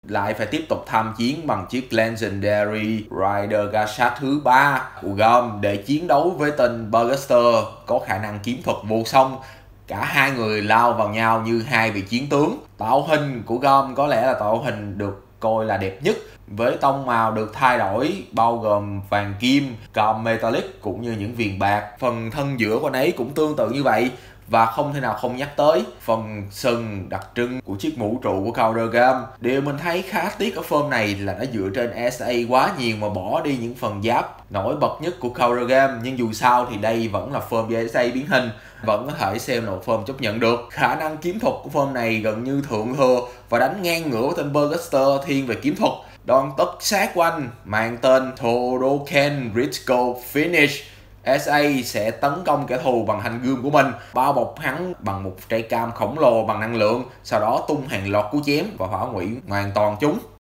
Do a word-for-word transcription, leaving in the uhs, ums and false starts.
lại phải tiếp tục tham chiến bằng chiếc Legendary Rider Gashat thứ ba của Grom để chiến đấu với tên Burgster có khả năng kiếm thuật vô song. Cả hai người lao vào nhau như hai vị chiến tướng. Tạo hình của Grom có lẽ là tạo hình được coi là đẹp nhất, với tông màu được thay đổi bao gồm vàng kim, chrome metallic cũng như những viền bạc. Phần thân giữa của anh ấy cũng tương tự như vậy. Và không thể nào không nhắc tới phần sừng đặc trưng của chiếc mũ trụ của Counter Grom. Điều mình thấy khá tiếc ở form này là nó dựa trên ét a quá nhiều mà bỏ đi những phần giáp nổi bật nhất của Counter Grom. Nhưng dù sao thì đây vẫn là form do ét a biến hình, vẫn có thể xem là một form chấp nhận được. Khả năng kiếm thuật của form này gần như thượng thừa và đánh ngang ngửa với tên Burgster thiên về kiếm thuật. Đòn tất sát của anh mang tên Toroken Risco Finish. ét a sẽ tấn công kẻ thù bằng thanh gươm của mình, bao bọc hắn bằng một trái cam khổng lồ bằng năng lượng, sau đó tung hàng loạt cú chém và hỏa hủy hoàn toàn chúng.